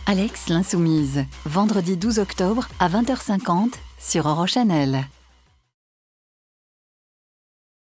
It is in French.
Alex l'Insoumise, vendredi 12 octobre à 20h50 sur Eurochannel.